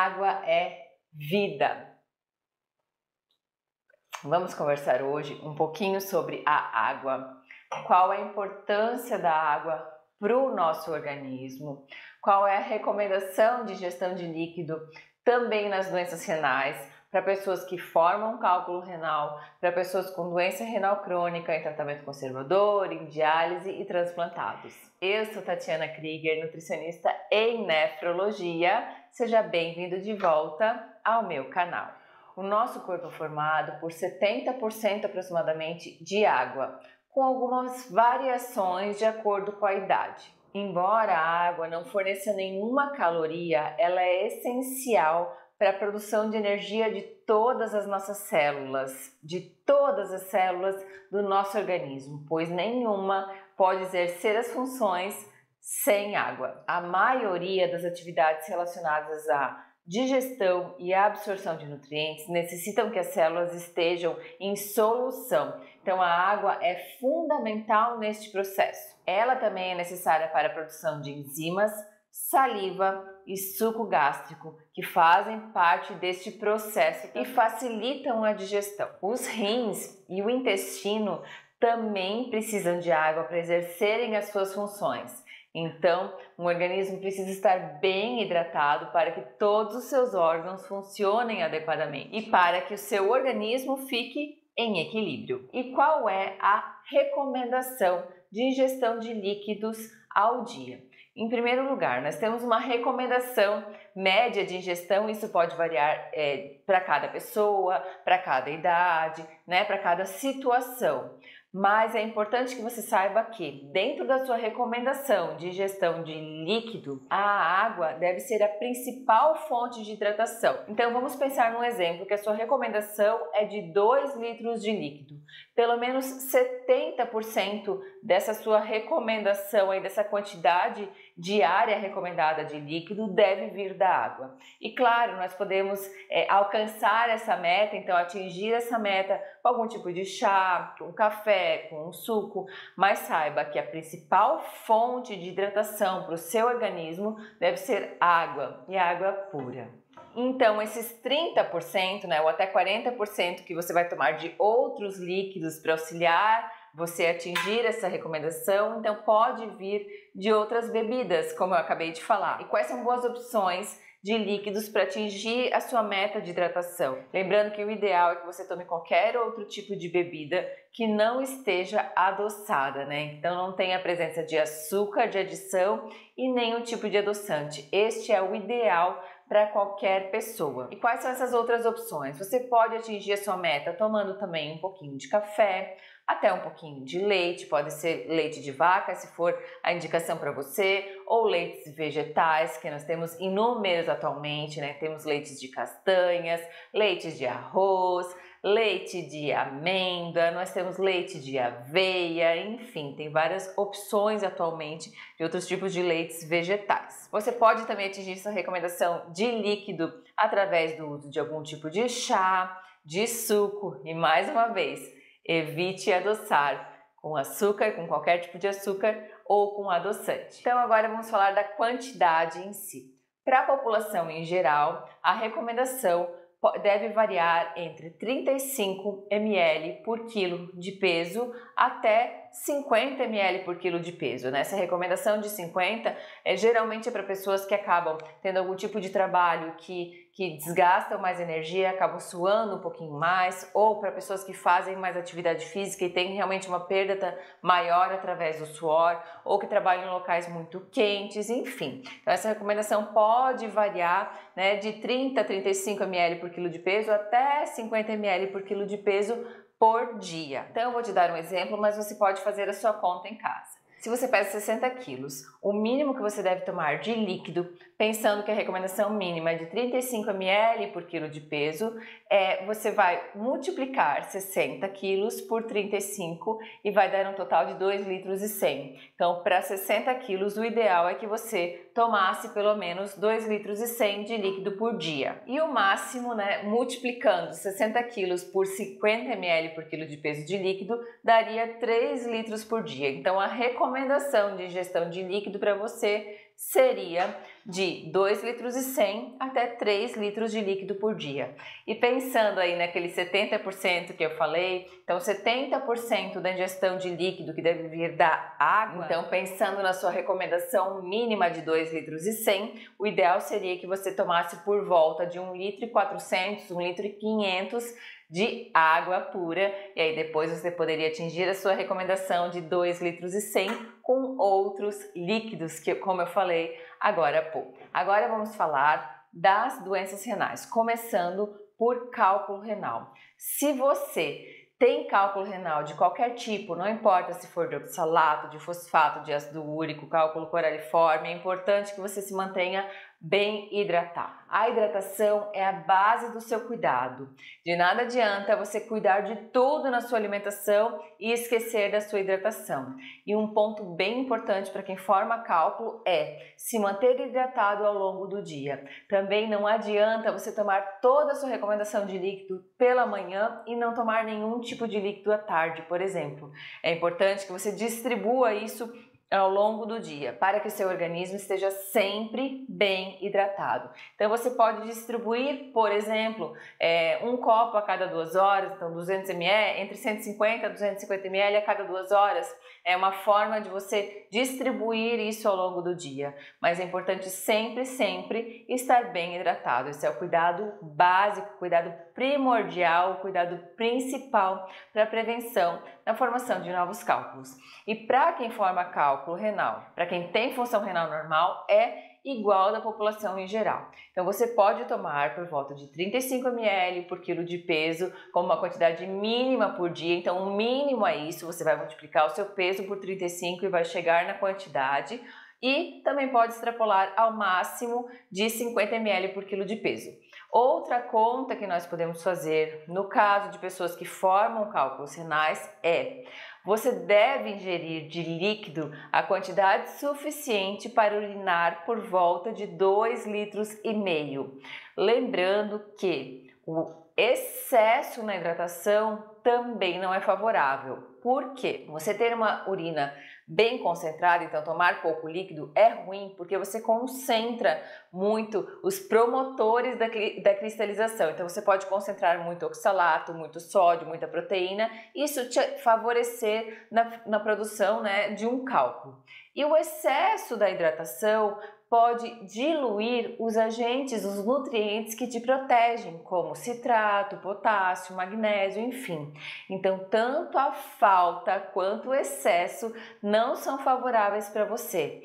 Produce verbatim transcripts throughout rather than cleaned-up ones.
água é vida. Vamos conversar hoje um pouquinho sobre a água. Qual é a importância da água para o nosso organismo? Qual é a recomendação de ingestão de líquido também nas doenças renais, para pessoas que formam cálculo renal, para pessoas com doença renal crônica em tratamento conservador, em diálise e transplantados. Eu sou Tatiana Krieger, nutricionista em nefrologia. Seja bem-vindo de volta ao meu canal. O nosso corpo é formado por setenta por cento aproximadamente de água, com algumas variações de acordo com a idade. Embora a água não forneça nenhuma caloria, ela é essencial para a produção de energia de todas as nossas células, de todas as células do nosso organismo, pois nenhuma pode exercer as funções sem água. A maioria das atividades relacionadas à digestão e absorção de nutrientes necessitam que as células estejam em solução. Então a água é fundamental neste processo. Ela também é necessária para a produção de enzimas, saliva e suco gástrico, que fazem parte deste processo e facilitam a digestão. Os rins e o intestino também precisam de água para exercerem as suas funções. Então, um organismo precisa estar bem hidratado para que todos os seus órgãos funcionem adequadamente e para que o seu organismo fique em equilíbrio. E qual é a recomendação de ingestão de líquidos ao dia? Em primeiro lugar, nós temos uma recomendação média de ingestão, isso pode variar é, para cada pessoa, para cada idade, né, para cada situação. Mas é importante que você saiba que, dentro da sua recomendação de ingestão de líquido, a água deve ser a principal fonte de hidratação. Então vamos pensar num exemplo que a sua recomendação é de dois litros de líquido. Pelo menos setenta por cento dessa sua recomendação, aí, dessa quantidade diária recomendada de líquido, deve vir da água. E claro, nós podemos é, alcançar essa meta, então atingir essa meta com algum tipo de chá, com café, com um suco, mas saiba que a principal fonte de hidratação para o seu organismo deve ser água, e água pura. Então, esses trinta por cento, né, ou até quarenta por cento que você vai tomar de outros líquidos para auxiliar você atingir essa recomendação, então pode vir de outras bebidas, como eu acabei de falar. E quais são boas opções de líquidos para atingir a sua meta de hidratação? Lembrando que o ideal é que você tome qualquer outro tipo de bebida que não esteja adoçada, né? Então não tenha a presença de açúcar, de adição e nenhum tipo de adoçante. Este é o ideal para qualquer pessoa. E quais são essas outras opções? Você pode atingir a sua meta tomando também um pouquinho de café, até um pouquinho de leite, pode ser leite de vaca, se for a indicação para você, ou leites vegetais, que nós temos inúmeros atualmente, né? Temos leites de castanhas, leites de arroz, leite de amêndoa, nós temos leite de aveia, enfim, tem várias opções atualmente de outros tipos de leites vegetais. Você pode também atingir essa recomendação de líquido através do uso de algum tipo de chá, de suco e, mais uma vez, evite adoçar com açúcar, com qualquer tipo de açúcar ou com adoçante. Então agora vamos falar da quantidade em si. Para a população em geral, a recomendação deve variar entre trinta e cinco mililitros por quilo de peso até cinquenta mililitros por quilo de peso. Essa recomendação de cinquenta é geralmente para pessoas que acabam tendo algum tipo de trabalho que, que desgastam mais energia, acabam suando um pouquinho mais, ou para pessoas que fazem mais atividade física e têm realmente uma perda maior através do suor, ou que trabalham em locais muito quentes, enfim. Então essa recomendação pode variar, né, de trinta a trinta e cinco mililitros por quilo de peso até cinquenta mililitros por quilo de peso por dia. Então eu vou te dar um exemplo, mas você pode fazer a sua conta em casa. Se você pesa sessenta quilos, o mínimo que você deve tomar de líquido, pensando que a recomendação mínima é de trinta e cinco mililitros por quilo de peso, é, você vai multiplicar sessenta quilos por trinta e cinco e vai dar um total de dois litros e cem. Então, para sessenta quilos, o ideal é que você tomasse pelo menos dois litros e cem de líquido por dia. E o máximo, né, multiplicando sessenta quilos por cinquenta mililitros por quilo de peso de líquido, daria três litros por dia. Então, a recomendação de ingestão de líquido para você seria de dois litros e cem até três litros de líquido por dia. E pensando aí naquele setenta por cento que eu falei, então setenta por cento da ingestão de líquido que deve vir da água, então pensando na sua recomendação mínima de dois litros e cem, o ideal seria que você tomasse por volta de um litro e quatrocentos, um litro e quinhentos de água pura, e aí depois você poderia atingir a sua recomendação de dois litros e cem com outros líquidos, que como eu falei agora há pouco. Agora vamos falar das doenças renais, começando por cálculo renal. Se você tem cálculo renal de qualquer tipo, não importa se for de oxalato, de fosfato, de ácido úrico, cálculo coraliforme, é importante que você se mantenha bem hidratado. A hidratação é a base do seu cuidado. De nada adianta você cuidar de tudo na sua alimentação e esquecer da sua hidratação. E um ponto bem importante para quem forma cálculo é se manter hidratado ao longo do dia. Também não adianta você tomar toda a sua recomendação de líquido pela manhã e não tomar nenhum tipo de líquido à tarde, por exemplo. É importante que você distribua isso ao longo do dia, para que o seu organismo esteja sempre bem hidratado. Então você pode distribuir, por exemplo, é, um copo a cada duas horas, então duzentos mililitros, entre cento e cinquenta e duzentos e cinquenta mililitros a cada duas horas. É uma forma de você distribuir isso ao longo do dia, mas é importante sempre, sempre estar bem hidratado. Esse é o cuidado básico, cuidado primordial, o cuidado principal para a prevenção na formação de novos cálculos. E para quem forma cálculo renal, para quem tem função renal normal, é igual da população em geral. Então você pode tomar por volta de trinta e cinco mililitros por quilo de peso, como uma quantidade mínima por dia. Então o mínimo é isso, você vai multiplicar o seu peso por trinta e cinco e vai chegar na quantidade. E também pode extrapolar ao máximo de cinquenta mililitros por quilo de peso. Outra conta que nós podemos fazer no caso de pessoas que formam cálculos renais é: você deve ingerir de líquido a quantidade suficiente para urinar por volta de dois litros e meio. Lembrando que o excesso na hidratação também não é favorável. Por quê? Você ter uma urina bem concentrada, então tomar pouco líquido é ruim porque você concentra muito os promotores da, da cristalização. Então você pode concentrar muito oxalato, muito sódio, muita proteína, isso te favorecer na, na produção, né, de um cálculo. E o excesso da hidratação pode diluir os agentes, os nutrientes que te protegem, como citrato, potássio, magnésio, enfim. Então, tanto a falta quanto o excesso não são favoráveis para você.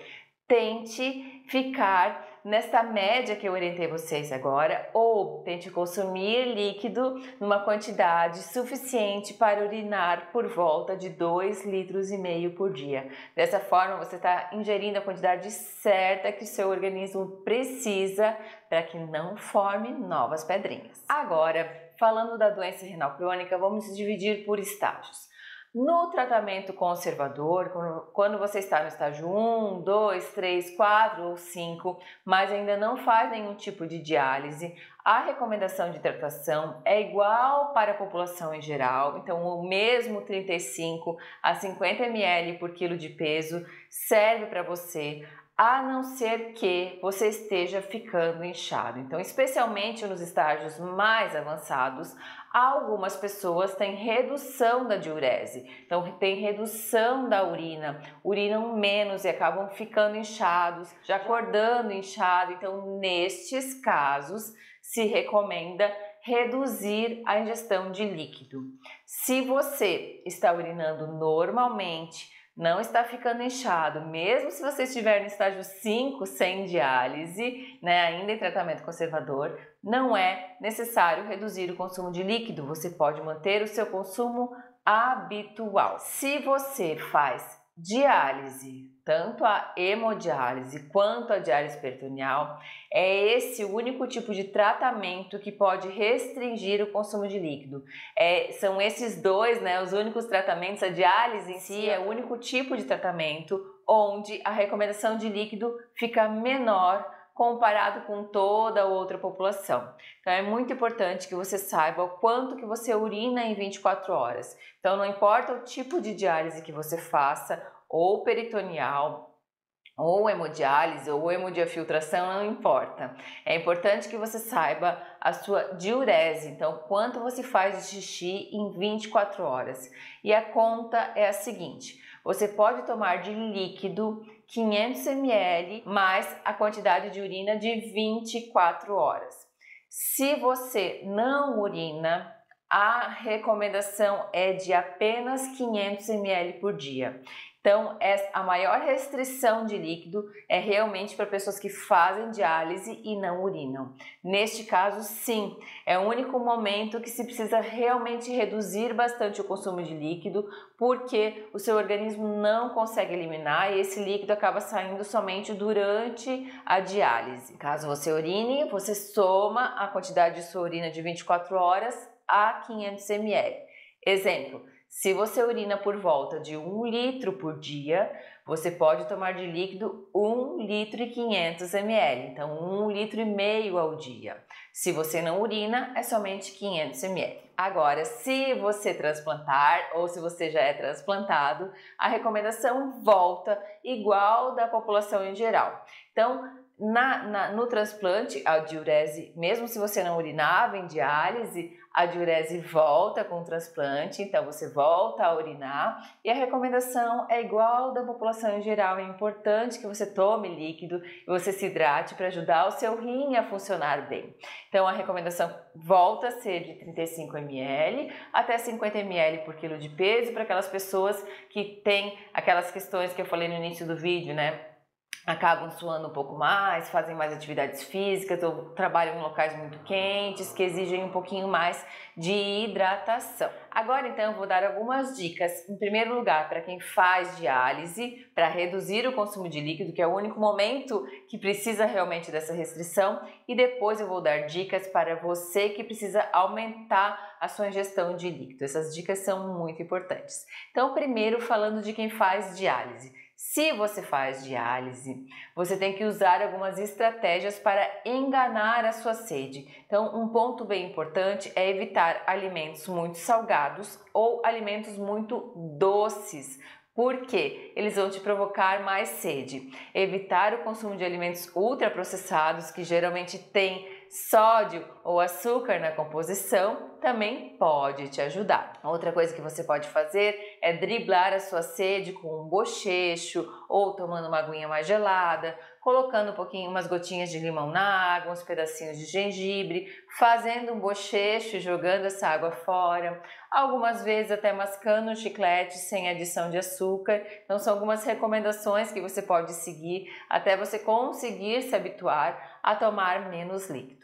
Tente ficar nesta média que eu orientei vocês agora, ou tente consumir líquido numa quantidade suficiente para urinar por volta de dois litros e meio por dia. Dessa forma, você está ingerindo a quantidade certa que o seu organismo precisa para que não forme novas pedrinhas. Agora, falando da doença renal crônica, vamos dividir por estágios. No tratamento conservador, quando você está no estágio um, dois, três, quatro ou cinco, mas ainda não faz nenhum tipo de diálise, a recomendação de hidratação é igual para a população em geral, então o mesmo trinta e cinco a cinquenta mililitros por quilo de peso serve para você, a não ser que você esteja ficando inchado. Então, especialmente nos estágios mais avançados, algumas pessoas têm redução da diurese, então tem redução da urina, urinam menos e acabam ficando inchados, já acordando inchado. Então, nestes casos, se recomenda reduzir a ingestão de líquido. Se você está urinando normalmente, não está ficando inchado, mesmo se você estiver no estágio cinco sem diálise, né, ainda em tratamento conservador, não é necessário reduzir o consumo de líquido, você pode manter o seu consumo habitual. Se você faz diálise, tanto a hemodiálise quanto a diálise peritoneal, é esse o único tipo de tratamento que pode restringir o consumo de líquido. É, são esses dois, né, os únicos tratamentos. A diálise em si é o único tipo de tratamento onde a recomendação de líquido fica menor comparado com toda a outra população. Então é muito importante que você saiba o quanto que você urina em vinte e quatro horas. Então não importa o tipo de diálise que você faça, ou peritoneal, ou hemodiálise ou hemodiafiltração, não importa. É importante que você saiba a sua diurese, então quanto você faz de xixi em vinte e quatro horas. E a conta é a seguinte: você pode tomar de líquido quinhentos mililitros mais a quantidade de urina de vinte e quatro horas. Se você não urina, a recomendação é de apenas quinhentos mililitros por dia. Então, a maior restrição de líquido é realmente para pessoas que fazem diálise e não urinam. Neste caso, sim, é o único momento que se precisa realmente reduzir bastante o consumo de líquido, porque o seu organismo não consegue eliminar e esse líquido acaba saindo somente durante a diálise. Caso você urine, você soma a quantidade de sua urina de vinte e quatro horas a quinhentos mililitros. Exemplo: se você urina por volta de um litro por dia, você pode tomar de líquido um litro e quinhentos mililitros, então um litro e meio ao dia. Se você não urina, é somente quinhentos mililitros. Agora, se você transplantar ou se você já é transplantado, a recomendação volta igual da população em geral. Então, Na, na, no transplante, a diurese, mesmo se você não urinava em diálise, a diurese volta com o transplante, então você volta a urinar e a recomendação é igual da população em geral. É importante que você tome líquido e você se hidrate para ajudar o seu rim a funcionar bem. Então a recomendação volta a ser de trinta e cinco mililitros até cinquenta mililitros por quilo de peso para aquelas pessoas que têm aquelas questões que eu falei no início do vídeo, né? Acabam suando um pouco mais, fazem mais atividades físicas ou trabalham em locais muito quentes que exigem um pouquinho mais de hidratação. Agora então eu vou dar algumas dicas, em primeiro lugar para quem faz diálise, para reduzir o consumo de líquido, que é o único momento que precisa realmente dessa restrição, e depois eu vou dar dicas para você que precisa aumentar a sua ingestão de líquido. Essas dicas são muito importantes. Então, primeiro falando de quem faz diálise. Se você faz diálise, você tem que usar algumas estratégias para enganar a sua sede. Então, um ponto bem importante é evitar alimentos muito salgados ou alimentos muito doces, porque eles vão te provocar mais sede. Evitar o consumo de alimentos ultraprocessados, que geralmente têm sódio ou açúcar na composição, também pode te ajudar. Outra coisa que você pode fazer é driblar a sua sede com um bochecho ou tomando uma aguinha mais gelada, colocando um pouquinho, umas gotinhas de limão na água, uns pedacinhos de gengibre, fazendo um bochecho e jogando essa água fora. Algumas vezes até mascando um chiclete sem adição de açúcar. Então são algumas recomendações que você pode seguir até você conseguir se habituar a tomar menos líquido.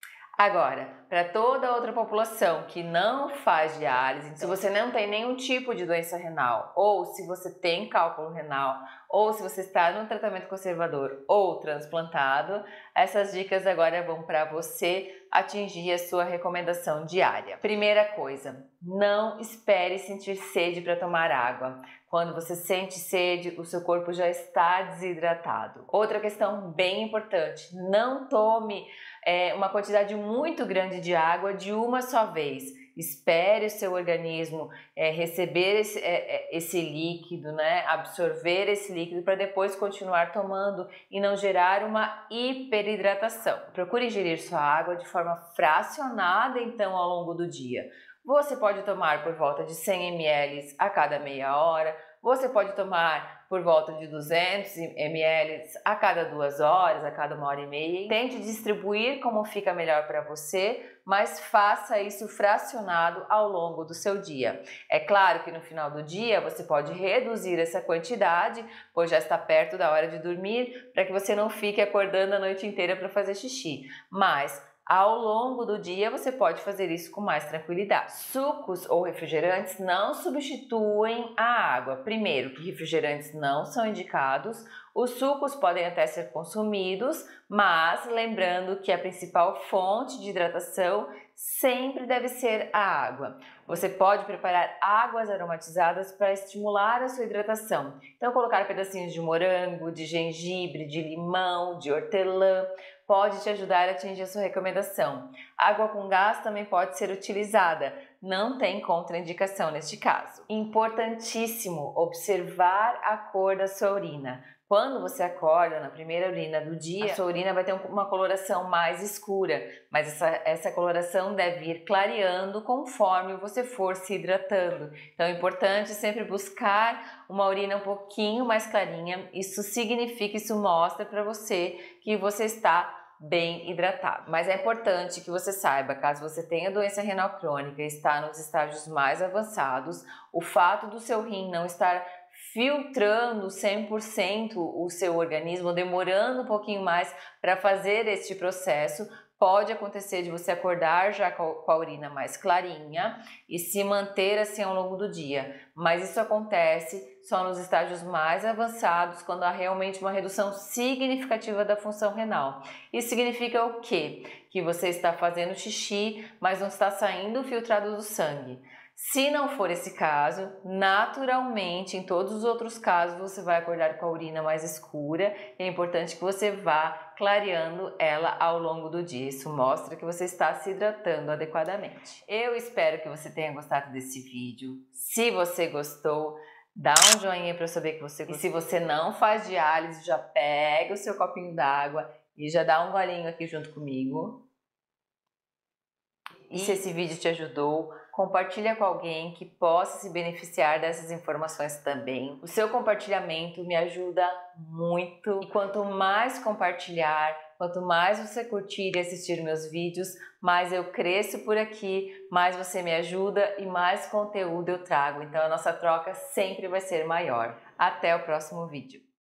Agora, para toda a outra população que não faz diálise, se você não tem nenhum tipo de doença renal, ou se você tem cálculo renal, ou se você está no tratamento conservador ou transplantado, essas dicas agora vão para você atingir a sua recomendação diária. Primeira coisa, não espere sentir sede para tomar água. Quando você sente sede, o seu corpo já está desidratado. Outra questão bem importante, não tome é, uma quantidade muito grande de água de uma só vez. Espere o seu organismo é, receber esse, é, esse líquido, né? Absorver esse líquido para depois continuar tomando e não gerar uma hiperidratação. Procure ingerir sua água de forma fracionada então ao longo do dia. Você pode tomar por volta de cem mililitros a cada meia hora, você pode tomar por volta de duzentos mililitros a cada duas horas, a cada uma hora e meia. Tente distribuir como fica melhor para você, mas faça isso fracionado ao longo do seu dia. É claro que no final do dia você pode reduzir essa quantidade, pois já está perto da hora de dormir, para que você não fique acordando a noite inteira para fazer xixi. Mas ao longo do dia você pode fazer isso com mais tranquilidade. Sucos ou refrigerantes não substituem a água. Primeiro, que refrigerantes não são indicados. Os sucos podem até ser consumidos, mas lembrando que a principal fonte de hidratação sempre deve ser a água. Você pode preparar águas aromatizadas para estimular a sua hidratação. Então, colocar pedacinhos de morango, de gengibre, de limão, de hortelã, pode te ajudar a atingir a sua recomendação. Água com gás também pode ser utilizada, não tem contraindicação neste caso. Importantíssimo observar a cor da sua urina. Quando você acorda na primeira urina do dia, a sua urina vai ter uma coloração mais escura, mas essa, essa coloração deve ir clareando conforme você for se hidratando. Então é importante sempre buscar uma urina um pouquinho mais clarinha. Isso significa, isso mostra para você que você está bem hidratado. Mas é importante que você saiba, caso você tenha doença renal crônica e está nos estágios mais avançados, o fato do seu rim não estar filtrando cem por cento o seu organismo, demorando um pouquinho mais para fazer este processo, pode acontecer de você acordar já com a urina mais clarinha e se manter assim ao longo do dia. Mas isso acontece só nos estágios mais avançados, quando há realmente uma redução significativa da função renal. Isso significa o quê? Que você está fazendo xixi, mas não está saindo filtrado do sangue. Se não for esse caso, naturalmente, em todos os outros casos, você vai acordar com a urina mais escura e é importante que você vá clareando ela ao longo do dia. Isso mostra que você está se hidratando adequadamente. Eu espero que você tenha gostado desse vídeo. Se você gostou, dá um joinha para eu saber que você gostou. E se você não faz diálise, já pega o seu copinho d'água e já dá um golinho aqui junto comigo. E se esse vídeo te ajudou, compartilha com alguém que possa se beneficiar dessas informações também. O seu compartilhamento me ajuda muito e quanto mais compartilhar, quanto mais você curtir e assistir meus vídeos, mais eu cresço por aqui, mais você me ajuda e mais conteúdo eu trago. Então a nossa troca sempre vai ser maior. Até o próximo vídeo.